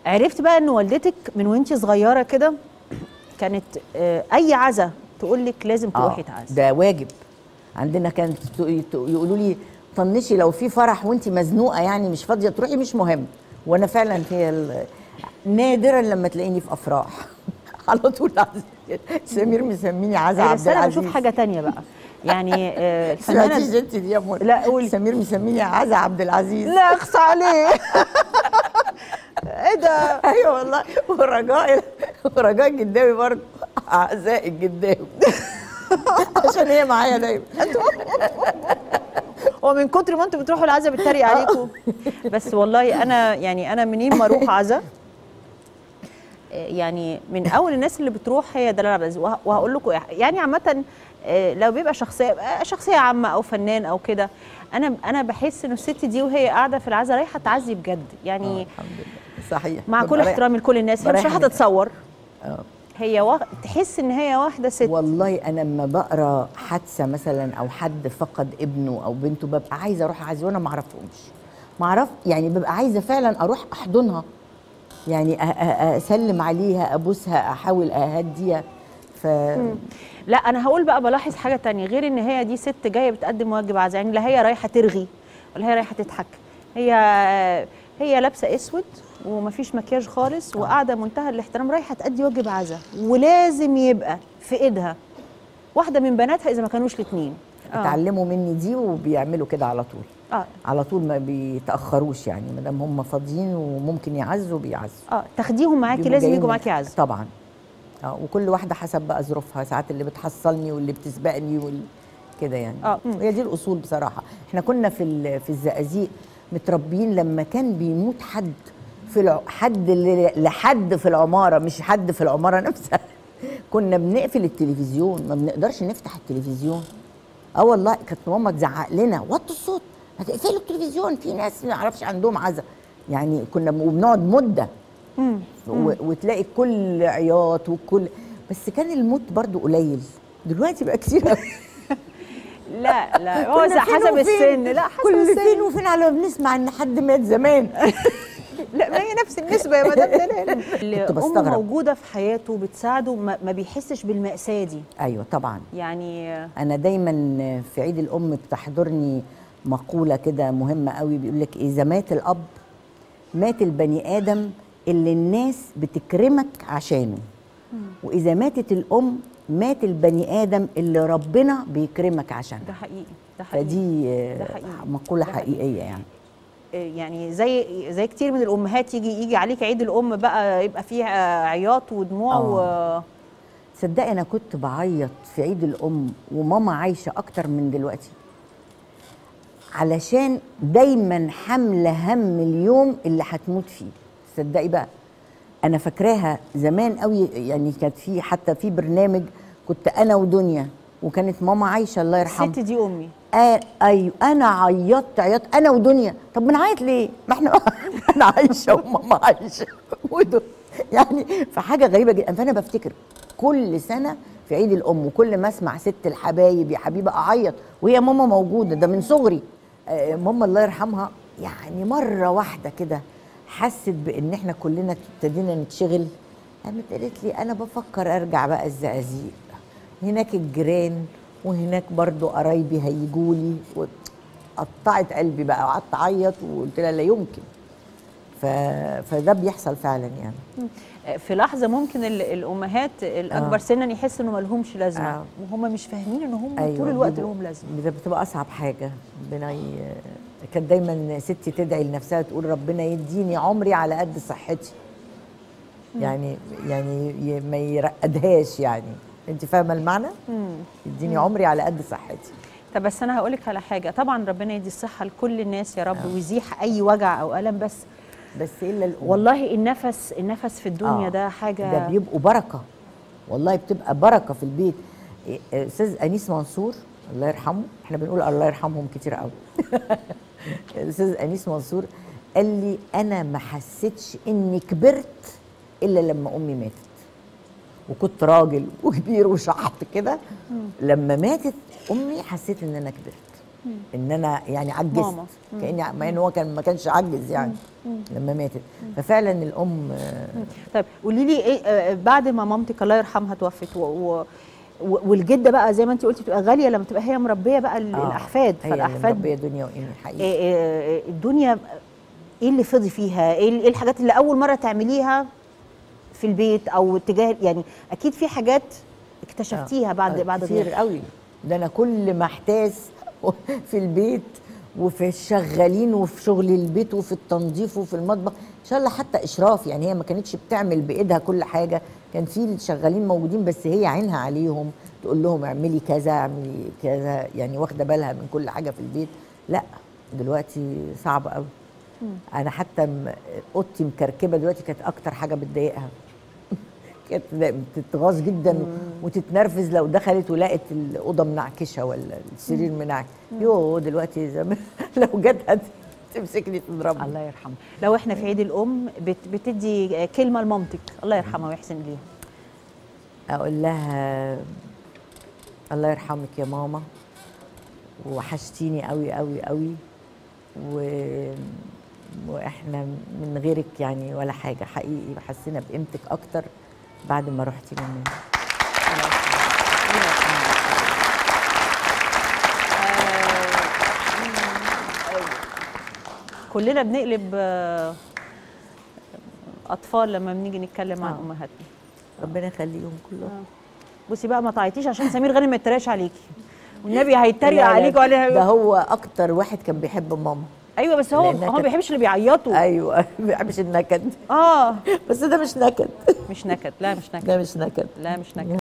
عرفت بقى ان والدتك من وانتي صغيره كده كانت اي عزا تقول لك لازم تروحي تعزي. ده واجب عندنا. كانت يقولوا لي طنشي لو في فرح وانت مزنوقه يعني مش فاضيه تروحي مش مهم. وانا فعلا نادرا لما تلاقيني في افراح على طول سمير مسميني عزا عبد العزيز. بس انا بشوف حاجه تانية بقى يعني الفنانه دي يا منى. لا قولي. سمير مسميني عزا عبد العزيز. لا اخصى عليه. ايه ده؟ ايوه والله. ورجاء الجداوي برضه عزاء الجداوي عشان هي معايا دايما. هو من كتر ما انتوا بتروحوا العزا بتريق عليكم. بس والله انا منين ما اروح عزا يعني من اول الناس اللي بتروح هي دلال عبد العزيز. وهقول لكم يعني عامه لو بيبقى شخصيه عامه او فنان او كده، انا بحس انه الست دي وهي قاعده في العزا رايحه تعزي بجد يعني. الحمد لله صحيح. مع كل احترامي لكل الناس هي مش رايحه تتصور. هي تحس ان هي واحده ست. والله انا لما بقرا حادثه مثلا او حد فقد ابنه او بنته ببقى عايزه اروح اعزي وانا ما اعرف يعني ببقى عايزه فعلا اروح احضنها يعني اسلم عليها ابوسها احاول اهديها. لا انا هقول بقى بلاحظ حاجه تانية غير ان هي دي ست جايه بتقدم واجب عزا، يعني لا هي رايحه ترغي ولا هي رايحه تضحك. هي لابسه اسود ومفيش مكياج خالص وقاعده منتهى الاحترام رايحه تأدي واجب عزا، ولازم يبقى في ايدها واحده من بناتها اذا ما كانوش الاثنين. اتعلموا مني دي وبيعملوا كده على طول. على طول ما بيتاخروش يعني ما دام هم فاضيين وممكن يعزوا بيعزوا. تاخديهم معاكي لازم يجوا معاكي عزا طبعا. وكل واحده حسب بقى ظروفها، ساعات اللي بتحصلني واللي بتسبقني كده يعني. هي دي الاصول بصراحه. احنا كنا في الزقازيق متربيين لما كان بيموت حد لحد في العماره، مش حد في العماره نفسها، كنا بنقفل التلفزيون، ما بنقدرش نفتح التلفزيون. والله كانت ماما تزعق لنا وطوا الصوت، ما تقفلوا التلفزيون، في ناس ما نعرفش عندهم عزا يعني. كنا وبنقعد مده وتلاقي كل عياط بس كان الموت برضو قليل. دلوقتي بقى كتير قوي. لا هو حسب السن. لا حسب كل فين وفين على ما بنسمع ان حد مات زمان. لا ما هي نفس النسبه يا مدام دلال. الام موجوده في حياته بتساعده ما بيحسش بالمأساة دي. ايوه طبعا. يعني انا دايما في عيد الام بتحضرني مقوله كده مهمه قوي، بيقول لك اذا مات الاب مات البني ادم اللي الناس بتكرمك عشانه، واذا ماتت الام مات البني ادم اللي ربنا بيكرمك عشانه. ده حقيقي. فدي مقوله حقيقيه يعني. يعني زي كتير من الامهات يجي عليك عيد الام بقى يبقى فيه عياط ودموع تصدقي انا كنت بعيط في عيد الام وماما عايشه اكتر من دلوقتي، علشان دايما حامله هم اليوم اللي هتموت فيه. تصدقي بقى انا فاكراها زمان قوي يعني. كانت حتى في برنامج كنت انا ودنيا وكانت ماما عايشه الله يرحمها. الست دي امي. ايوه انا عيطت انا ودنيا. طب بنعيط ليه؟ ما احنا انا عايشه وماما عايشه يعني فحاجه غريبه جدا. فانا بفتكر كل سنه في عيد الام وكل ما اسمع ست الحبايب يا حبيبه اعيط وهي ماما موجوده. ده من صغري. ماما الله يرحمها يعني مره واحده كده حست بان احنا كلنا ابتدينا نتشغل، قالت لي انا بفكر ارجع بقى الزقازيق، هناك الجيران وهناك برضو قرايبي هيجولي. قطعت قلبي بقى وقعدت اعيط وقلت لها لا يمكن. فده بيحصل فعلا يعني. في لحظه ممكن الامهات الاكبر سنا يحس انه ما لهمش لازمه وهم مش فاهمين ان هم طول الوقت لهم لازمه. ده بتبقى اصعب حاجه. كانت دايما ستي تدعي لنفسها تقول ربنا يديني عمري على قد صحتي. يعني ما يرقدهاش يعني. انت فاهمه المعنى؟ يديني عمري على قد صحتي. طب بس انا هقول لك على حاجه، طبعا ربنا يدي الصحه لكل الناس يا رب ويزيح اي وجع او الم، بس الا الام. والله النفس في الدنيا ده حاجه. ده بيبقوا بركه والله، بتبقى بركه في البيت. استاذ انيس منصور الله يرحمه، احنا بنقول الله يرحمهم كتير قوي. الاستاذ انيس منصور قال لي انا ما حسيتش اني كبرت الا لما امي ماتت، وكنت راجل وكبير وشحط كده. لما ماتت امي حسيت ان انا كبرت. ان انا يعني عجزت ماما. كاني مع ان هو ما كانش عجز يعني لما ماتت. ففعلا الام طيب قولي لي ايه بعد ما مامتك الله يرحمها توفت والجده بقى زي ما انت قلتي بتبقى غاليه لما تبقى هي مربيه بقى الاحفاد، هي اللي فالاحفاد مربيه دنيا وإيمي حقيقي. الدنيا ايه اللي فضي فيها؟ ايه الحاجات اللي اول مره تعمليها في البيت او اتجاه يعني اكيد في حاجات اكتشفتيها بعد كتير غياب. قوي. ده انا كل ما احتاس في البيت وفي الشغالين وفي شغل البيت وفي التنظيف وفي المطبخ ان شاء الله حتى اشراف، يعني هي ما كانتش بتعمل بايدها كل حاجه، كان في الشغالين موجودين بس هي عينها عليهم تقول لهم اعملي كذا اعملي كذا، يعني واخده بالها من كل حاجه في البيت. لا دلوقتي صعب قوي. انا حتى اوضتي مكركبه دلوقتي كانت اكتر حاجه بتضايقها. كانت بتتغاظ جدا وتتنرفز لو دخلت ولقت الاوضه منعكشه ولا السرير منعكش. يوه دلوقتي زمان لو جت تمسكني تضربني. الله يرحمها. لو احنا في عيد الام بتدي كلمه لمامتك الله يرحمها ويحسن ليها، اقول لها الله يرحمك يا ماما، وحشتيني قوي قوي قوي، واحنا من غيرك يعني ولا حاجه حقيقي، حسينا بقيمتك اكتر بعد ما رحتي مننا. كلنا بنقلب اطفال لما بنيجي نتكلم عن امهاتنا. ربنا يخليهم كلهم. بصي بقى ما تعيطيش عشان سمير غانم ما يتريقش عليكي والنبي هيتريق عليك ولا ده هو اكتر واحد كان بيحب ماما. ايوه بس هو ما بيحبش اللي بيعيطوا. ايوه ما بيحبش النكد. اه بس ده مش نكد. مش نكد، لا مش نكد، ده مش نكد. لا مش نكد.